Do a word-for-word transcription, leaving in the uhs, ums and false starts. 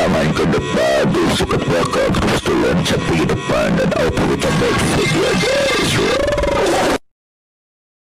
main ke depan, tusuk ke belakang, terus tuh loncat di depan dan auto kita